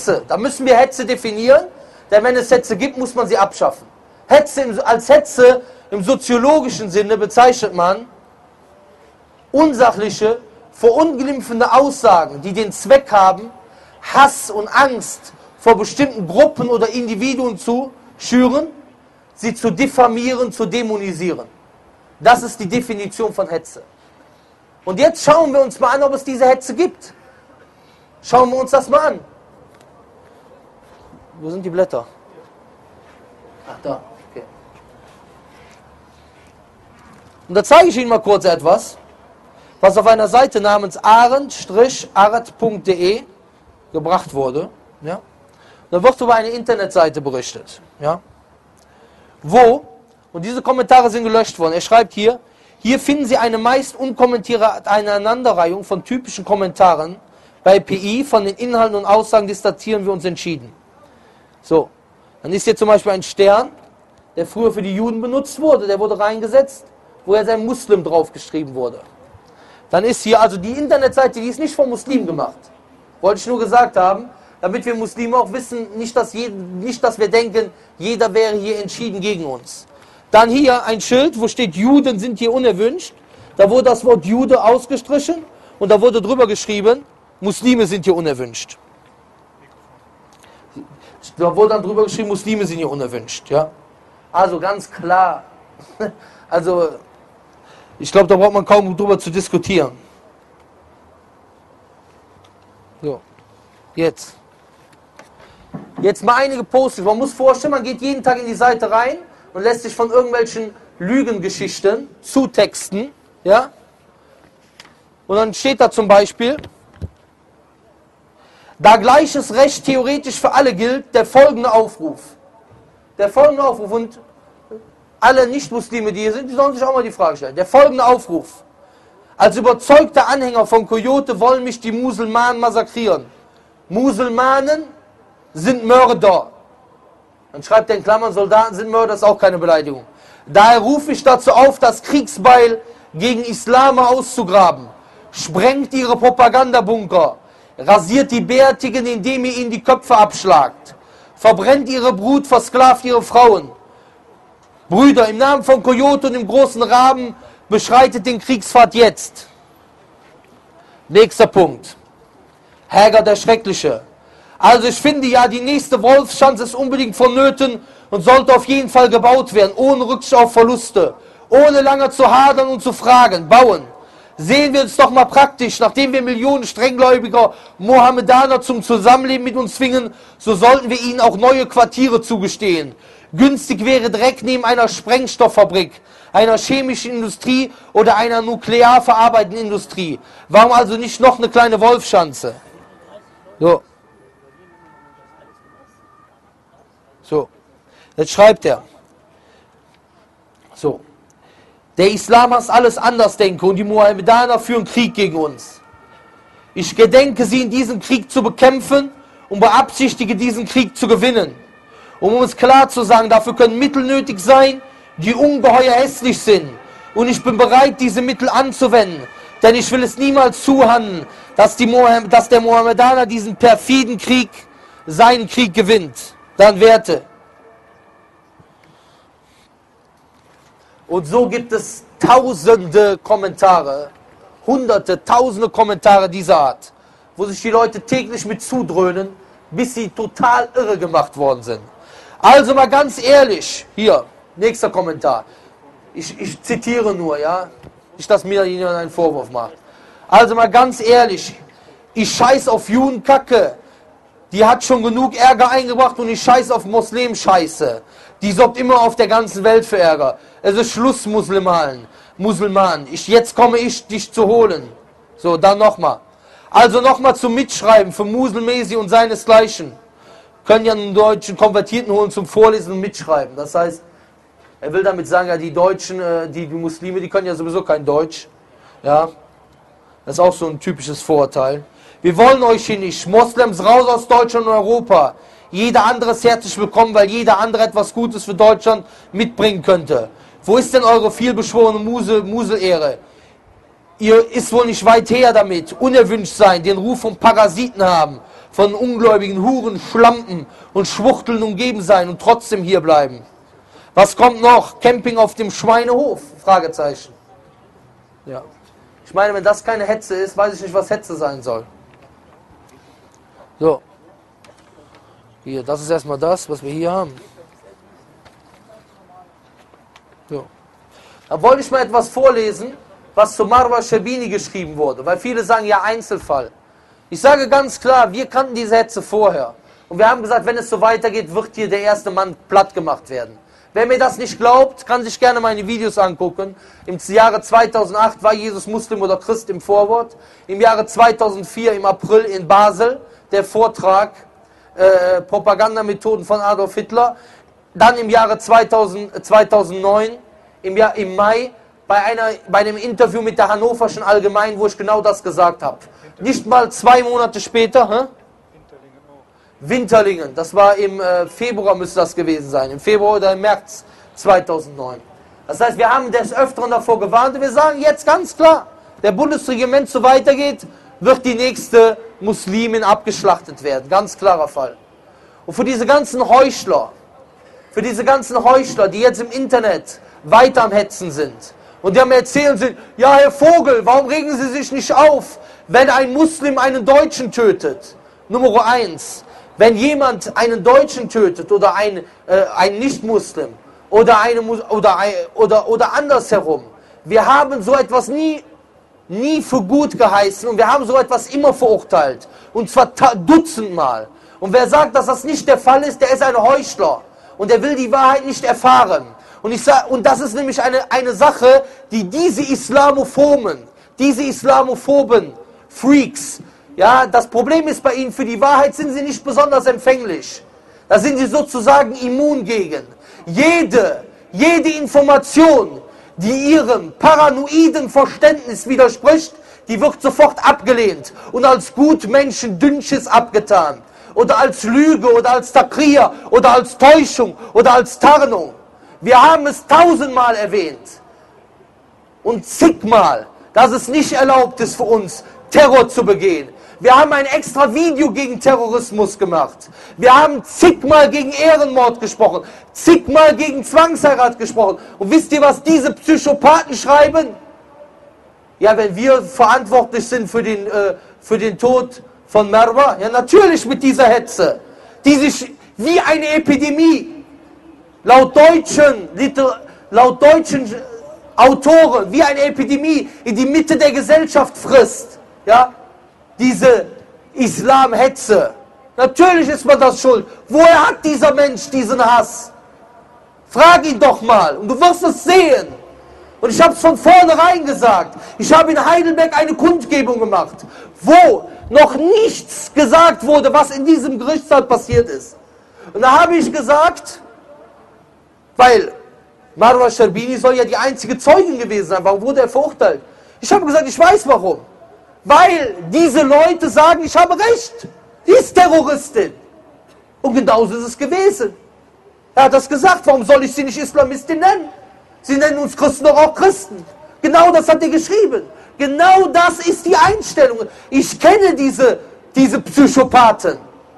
Da müssen wir Hetze definieren, denn wenn es Hetze gibt, muss man sie abschaffen. Als Hetze im soziologischen Sinne bezeichnet man unsachliche, verunglimpfende Aussagen, die den Zweck haben, Hass und Angst vor bestimmten Gruppen oder Individuen zu schüren, sie zu diffamieren, zu dämonisieren. Das ist die Definition von Hetze. Und jetzt schauen wir uns mal an, ob es diese Hetze gibt. Schauen wir uns das mal an. Wo sind die Blätter? Ach, da. Okay. Und da zeige ich Ihnen mal kurz etwas, was auf einer Seite namens arend-art.de gebracht wurde. Ja? Da wird über eine Internetseite berichtet. Ja? Wo, und diese Kommentare sind gelöscht worden, er schreibt hier finden Sie eine meist unkommentierte Aneinanderreihung von typischen Kommentaren bei PI, von den Inhalten und Aussagen distanzieren wir uns entschieden. So, dann ist hier zum Beispiel ein Stern, der früher für die Juden benutzt wurde, der wurde reingesetzt, wo ja sein Muslim draufgeschrieben wurde. Dann ist hier, also die Internetseite, die ist nicht vom Muslim gemacht. Wollte ich nur gesagt haben, damit wir Muslime auch wissen, nicht, dass wir denken, jeder wäre hier entschieden gegen uns. Dann hier ein Schild, wo steht, Juden sind hier unerwünscht. Da wurde das Wort Jude ausgestrichen und da wurde drüber geschrieben, Muslime sind hier unerwünscht. Da wurde dann drüber geschrieben, Muslime sind hier unerwünscht. Ja? Also ganz klar. Also ich glaube, da braucht man kaum drüber zu diskutieren. So, jetzt mal einige Posts. Man muss vorstellen, man geht jeden Tag in die Seite rein und lässt sich von irgendwelchen Lügengeschichten zutexten. Ja? Und dann steht da zum Beispiel, da gleiches Recht theoretisch für alle gilt, der folgende Aufruf. Der folgende Aufruf, und alle Nicht-Muslime, die hier sind, die sollen sich auch mal die Frage stellen. Der folgende Aufruf. Als überzeugter Anhänger von Coyote wollen mich die Musulmanen massakrieren. Musulmanen sind Mörder. Dann schreibt er in Klammern, Soldaten sind Mörder, ist auch keine Beleidigung. Daher rufe ich dazu auf, das Kriegsbeil gegen Islamer auszugraben. Sprengt ihre Propagandabunker. Rasiert die Bärtigen, indem ihr ihnen die Köpfe abschlagt. Verbrennt ihre Brut, versklavt ihre Frauen. Brüder, im Namen von Coyote und dem großen Raben beschreitet den Kriegspfad jetzt. Nächster Punkt. Häger der Schreckliche. Also ich finde ja, die nächste Wolfschanze ist unbedingt vonnöten und sollte auf jeden Fall gebaut werden, ohne Rücksicht auf Verluste, ohne lange zu hadern und zu fragen. Bauen. Sehen wir uns doch mal praktisch, nachdem wir Millionen strenggläubiger Mohammedaner zum Zusammenleben mit uns zwingen, so sollten wir ihnen auch neue Quartiere zugestehen. Günstig wäre direkt neben einer Sprengstofffabrik, einer chemischen Industrie oder einer nuklear verarbeitenden Industrie. Warum also nicht noch eine kleine Wolfschanze? So, jetzt schreibt er. So, der Islam hat alles anders denken und die Mohammedaner führen Krieg gegen uns. Ich gedenke, sie in diesem Krieg zu bekämpfen und beabsichtige, diesen Krieg zu gewinnen. Um es klar zu sagen, dafür können Mittel nötig sein, die ungeheuer hässlich sind. Und ich bin bereit, diese Mittel anzuwenden. Denn ich will es niemals zuhanden, dass der Mohammedaner diesen perfiden Krieg, seinen Krieg gewinnt. Dann Werte. Und so gibt es tausende Kommentare, hunderte, tausende Kommentare dieser Art, wo sich die Leute täglich mit zudröhnen, bis sie total irre gemacht worden sind. Also mal ganz ehrlich, hier, nächster Kommentar. Ich zitiere nur, ja, nicht, dass mir jemand einen Vorwurf macht. Also mal ganz ehrlich, ich scheiß auf Judenkacke. Die hat schon genug Ärger eingebracht und ich scheiß auf Muslim-Scheiße. Die sorgt immer auf der ganzen Welt für Ärger. Es ist Schluss, Musulmanen. Jetzt komme ich, dich zu holen. So, dann nochmal. Also nochmal zum Mitschreiben für Muselmesi und seinesgleichen. Können ja einen deutschen Konvertierten holen zum Vorlesen und Mitschreiben. Das heißt, er will damit sagen, ja, die Deutschen, die Muslime, die können ja sowieso kein Deutsch. Ja, das ist auch so ein typisches Vorurteil. Wir wollen euch hier nicht. Moslems raus aus Deutschland und Europa. Jeder andere ist herzlich willkommen, weil jeder andere etwas Gutes für Deutschland mitbringen könnte. Wo ist denn eure vielbeschworene Muselehre? Ihr ist wohl nicht weit her damit. Unerwünscht sein, den Ruf von Parasiten haben. von ungläubigen Huren, Schlampen und Schwuchteln umgeben sein und trotzdem hier bleiben. Was kommt noch? Camping auf dem Schweinehof? Fragezeichen. Ja. Ich meine, wenn das keine Hetze ist, weiß ich nicht, was Hetze sein soll. So. Hier, das ist erstmal das, was wir hier haben. So. Da wollte ich mal etwas vorlesen, was zu Marwa Scherbini geschrieben wurde, weil viele sagen, ja, Einzelfall. Ich sage ganz klar, wir kannten diese Hetze vorher. Und wir haben gesagt, wenn es so weitergeht, wird hier der erste Mann platt gemacht werden. Wer mir das nicht glaubt, kann sich gerne meine Videos angucken. Im Jahre 2008 war Jesus Muslim oder Christ im Vorwort. Im Jahre 2004 im April in Basel der Vortrag Propagandamethoden von Adolf Hitler. Dann im Jahre 2009, im Mai, bei einem Interview mit der Hannoverschen Allgemeinen, wo ich genau das gesagt habe. Nicht mal 2 Monate später, Winterlingen, das war im Februar müsste das gewesen sein, im Februar oder im März 2009. Das heißt, wir haben des Öfteren davor gewarnt und wir sagen jetzt ganz klar, der Bundesregiment so weitergeht, wird die nächste Muslimin abgeschlachtet werden. Ganz klarer Fall. Und für diese ganzen Heuchler, die jetzt im Internet weiter am Hetzen sind und die am Erzählen sind, ja Herr Vogel, warum regen Sie sich nicht auf, wenn ein Muslim einen Deutschen tötet? Nummer 1, wenn jemand einen Deutschen tötet oder ein Nicht-Muslim oder andersherum, wir haben so etwas nie für gut geheißen und wir haben so etwas immer verurteilt. Und zwar dutzendmal. Und wer sagt, dass das nicht der Fall ist, der ist ein Heuchler. Und der will die Wahrheit nicht erfahren. Und das ist nämlich eine Sache, die diese islamophoben Freaks, ja, das Problem ist bei ihnen, für die Wahrheit sind sie nicht besonders empfänglich. Da sind sie sozusagen immun gegen. Jede Information, die ihrem paranoiden Verständnis widerspricht, die wird sofort abgelehnt und als Gutmenschen Dünnsches abgetan. Oder als Lüge oder als Takrir oder als Täuschung oder als Tarnung. Wir haben es 1000-mal erwähnt und zigmal, dass es nicht erlaubt ist für uns, Terror zu begehen. Wir haben ein extra Video gegen Terrorismus gemacht. Wir haben zigmal gegen Ehrenmord gesprochen, zigmal gegen Zwangsheirat gesprochen. Und wisst ihr, was diese Psychopathen schreiben? Ja, wenn wir verantwortlich sind für den Tod von Marwa, ja natürlich mit dieser Hetze, die sich wie eine Epidemie laut deutschen Autoren wie eine Epidemie in die Mitte der Gesellschaft frisst. Ja, diese Islamhetze. Natürlich ist man das schuld. Woher hat dieser Mensch diesen Hass? Frag ihn doch mal und du wirst es sehen. Und ich habe es von vornherein gesagt. Ich habe in Heidelberg eine Kundgebung gemacht, wo noch nichts gesagt wurde, was in diesem Gerichtssaal passiert ist. Und da habe ich gesagt, weil Marwa Scherbini soll ja die einzige Zeugin gewesen sein. Warum wurde er verurteilt? Ich habe gesagt, ich weiß warum. Weil diese Leute sagen, ich habe recht. Die ist Terroristin. Und genauso ist es gewesen. Er hat das gesagt, warum soll ich sie nicht Islamistin nennen? Sie nennen uns Christen doch auch Christen. Genau das hat er geschrieben. Genau das ist die Einstellung. Ich kenne diese Psychopathen.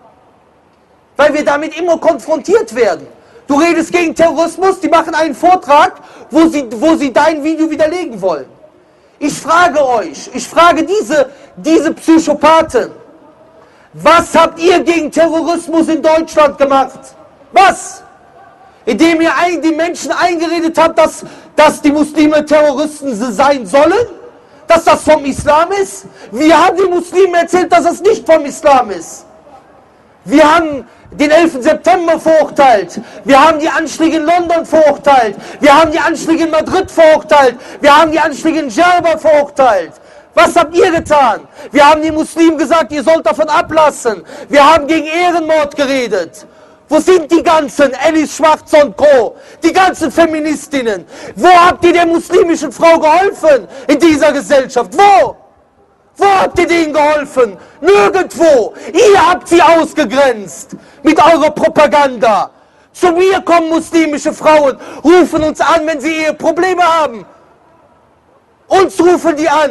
Weil wir damit immer konfrontiert werden. Du redest gegen Terrorismus, die machen einen Vortrag, wo sie dein Video widerlegen wollen. Ich frage euch, ich frage diese Psychopathen, was habt ihr gegen Terrorismus in Deutschland gemacht? Was? Indem ihr die Menschen eingeredet habt, dass die Muslime Terroristen sein sollen? Dass das vom Islam ist? Wir haben den Muslimen erzählt, dass das nicht vom Islam ist. Wir haben den 11. September verurteilt. Wir haben die Anschläge in London verurteilt. Wir haben die Anschläge in Madrid verurteilt. Wir haben die Anschläge in Djerba verurteilt. Was habt ihr getan? Wir haben den Muslimen gesagt, ihr sollt davon ablassen. Wir haben gegen Ehrenmord geredet. Wo sind die ganzen Alice Schwarz und Co., die ganzen Feministinnen? Wo habt ihr der muslimischen Frau geholfen in dieser Gesellschaft? Wo? Wo habt ihr denen geholfen? Nirgendwo. Ihr habt sie ausgegrenzt mit eurer Propaganda. Zu mir kommen muslimische Frauen, rufen uns an, wenn sie ihre Probleme haben. Uns rufen die an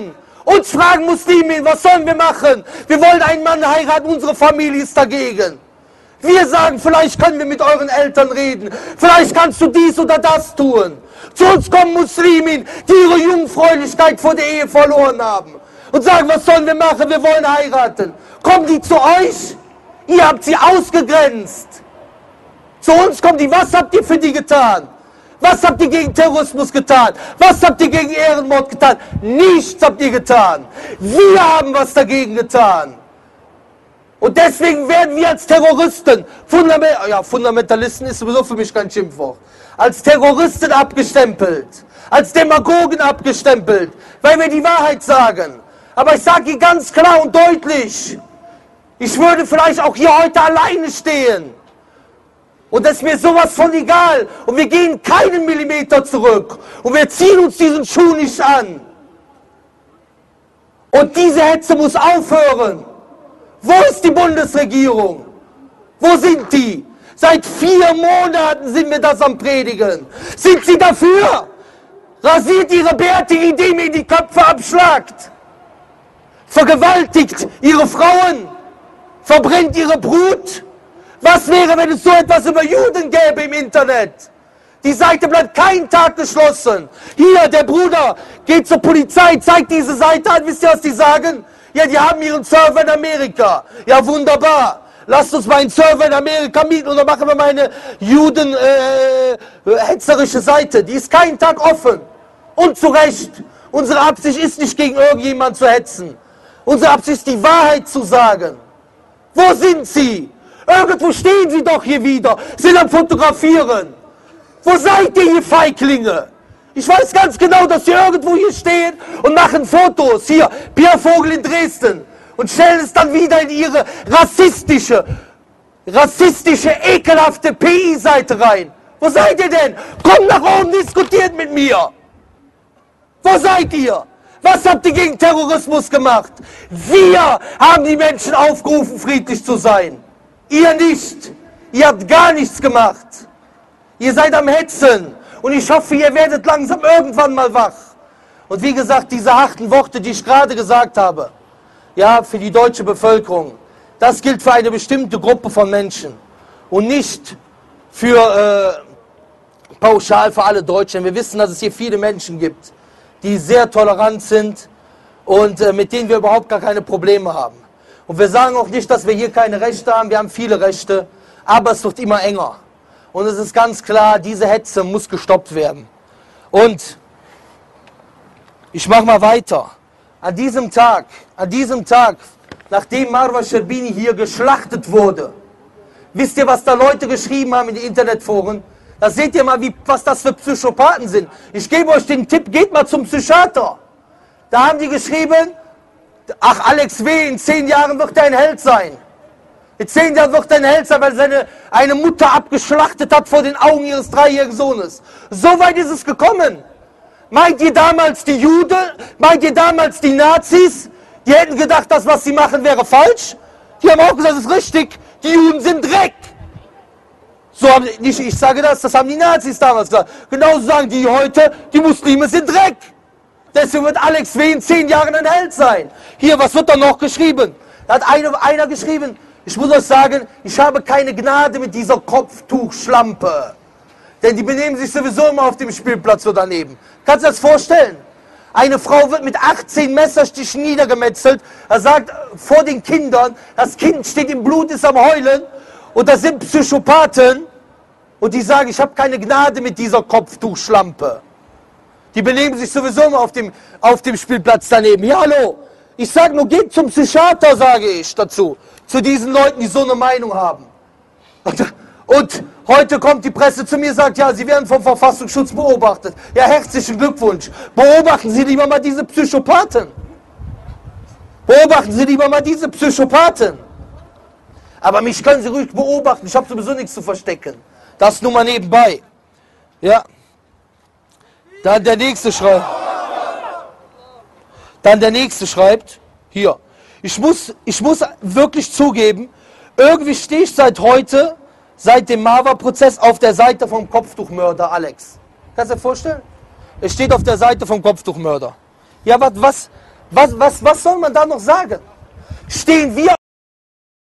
Uns fragen Muslime, was sollen wir machen? Wir wollen einen Mann heiraten, unsere Familie ist dagegen. Wir sagen, vielleicht können wir mit euren Eltern reden. Vielleicht kannst du dies oder das tun. Zu uns kommen Muslime, die ihre Jungfräulichkeit vor der Ehe verloren haben. Und sagen, was sollen wir machen? Wir wollen heiraten. Kommen die zu euch? Ihr habt sie ausgegrenzt. Zu uns kommen die. Was habt ihr für die getan? Was habt ihr gegen Terrorismus getan? Was habt ihr gegen Ehrenmord getan? Nichts habt ihr getan. Wir haben was dagegen getan. Und deswegen werden wir als Terroristen, Fundamentalisten ist sowieso für mich kein Schimpfwort, als Terroristen abgestempelt, als Demagogen abgestempelt, weil wir die Wahrheit sagen. Aber ich sage hier ganz klar und deutlich, ich würde vielleicht auch hier heute alleine stehen. Und das ist mir sowas von egal. Und wir gehen keinen Millimeter zurück. Und wir ziehen uns diesen Schuh nicht an. Und diese Hetze muss aufhören. Wo ist die Bundesregierung? Wo sind die? Seit 4 Monaten sind wir das am Predigen. Sind sie dafür? Rasiert ihre Bärte, indem ihr die Köpfe abschlagt. Vergewaltigt ihre Frauen. Verbrennt ihre Brut. Was wäre, wenn es so etwas über Juden gäbe im Internet? Die Seite bleibt keinen Tag geschlossen. Hier, der Bruder geht zur Polizei, zeigt diese Seite an. Wisst ihr, was die sagen? Ja, die haben ihren Server in Amerika. Ja, wunderbar. Lasst uns mal einen Server in Amerika mieten und dann machen wir mal eine Juden-hetzerische Seite. Die ist keinen Tag offen. Und zu Recht. Unsere Absicht ist nicht, gegen irgendjemanden zu hetzen. Unsere Absicht ist, die Wahrheit zu sagen. Wo sind sie? Irgendwo stehen sie doch hier wieder, sind am Fotografieren. Wo seid ihr, ihr Feiglinge? Ich weiß ganz genau, dass sie irgendwo hier stehen und machen Fotos. Hier, Pierre Vogel in Dresden. Und stellen es dann wieder in ihre rassistische, ekelhafte PI-Seite rein. Wo seid ihr denn? Kommt nach oben, diskutiert mit mir. Wo seid ihr? Was habt ihr gegen Terrorismus gemacht? Wir haben die Menschen aufgerufen, friedlich zu sein. Ihr nicht. Ihr habt gar nichts gemacht. Ihr seid am Hetzen. Und ich hoffe, ihr werdet langsam irgendwann mal wach. Und wie gesagt, diese harten Worte, die ich gerade gesagt habe, ja, für die deutsche Bevölkerung, das gilt für eine bestimmte Gruppe von Menschen. Und nicht für pauschal für alle Deutschen. Wir wissen, dass es hier viele Menschen gibt, die sehr tolerant sind und mit denen wir überhaupt gar keine Probleme haben. Und wir sagen auch nicht, dass wir hier keine Rechte haben, wir haben viele Rechte, aber es wird immer enger. Und es ist ganz klar, diese Hetze muss gestoppt werden. Und ich mache mal weiter. An diesem Tag, nachdem Marwa Scherbini hier geschlachtet wurde, wisst ihr, was da Leute geschrieben haben in die Internetforen? Da seht ihr mal, was das für Psychopathen sind. Ich gebe euch den Tipp, geht mal zum Psychiater. Da haben die geschrieben, ach, Alex W., in 10 Jahren wird er ein Held sein. In 10 Jahren wird er ein Held sein, weil eine Mutter abgeschlachtet hat vor den Augen ihres 3-jährigen Sohnes. So weit ist es gekommen. Meint ihr damals die Juden, meint ihr damals die Nazis, die hätten gedacht, das, was sie machen, wäre falsch? Die haben auch gesagt, das ist richtig, die Juden sind Dreck. So haben, nicht ich sage das haben die Nazis damals gesagt. Genauso sagen die heute, die Muslime sind Dreck. Deswegen wird Alex W. in 10 Jahren ein Held sein. Hier, was wird da noch geschrieben? Da hat einer geschrieben, ich muss euch sagen, ich habe keine Gnade mit dieser Kopftuchschlampe. Denn die benehmen sich sowieso immer auf dem Spielplatz so daneben. Kannst du dir das vorstellen? Eine Frau wird mit 18 Messerstichen niedergemetzelt. Er sagt vor den Kindern, das Kind steht im Blut, ist am Heulen. Und das sind Psychopathen. Und die sagen, ich habe keine Gnade mit dieser Kopftuchschlampe. Die benehmen sich sowieso immer auf dem Spielplatz daneben. Ja, hallo. Ich sage nur, geht zum Psychiater, sage ich dazu. Zu diesen Leuten, die so eine Meinung haben. Und heute kommt die Presse zu mir und sagt, ja, Sie werden vom Verfassungsschutz beobachtet. Ja, herzlichen Glückwunsch. Beobachten Sie lieber mal diese Psychopathen. Beobachten Sie lieber mal diese Psychopathen. Aber mich können Sie ruhig beobachten. Ich habe sowieso nichts zu verstecken. Das nur mal nebenbei. Ja. Dann der nächste schreibt, hier, ich muss wirklich zugeben, irgendwie stehe ich seit dem Marwa-Prozess auf der Seite vom Kopftuchmörder Alex. Kannst du dir vorstellen? Er steht auf der Seite vom Kopftuchmörder. Ja, Was soll man da noch sagen? Stehen wir